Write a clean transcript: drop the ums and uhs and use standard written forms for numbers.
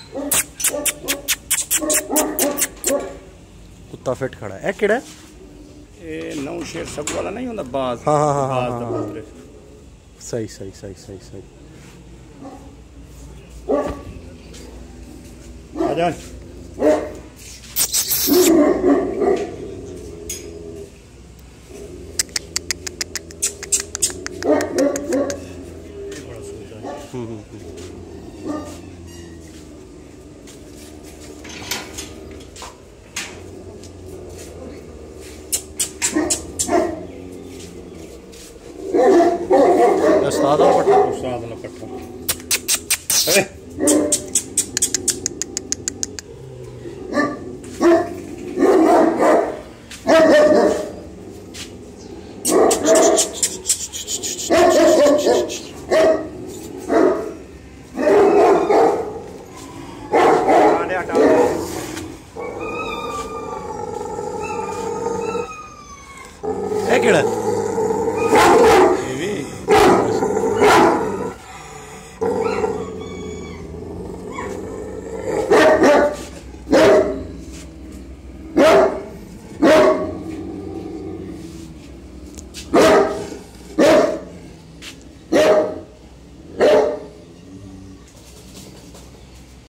कुत्ता फिट खड़ा है। केड़ा ये नौ शेर सब वाला नहीं होता बाज। हाँ हाँ हाँ बाज हाँ, दा हाँ। पुत्र। सही सही सही सही सही। आजा उस्ताद वाला पट्टा। उस्ताद वाला पट्टा। अरे केड़ा ये भी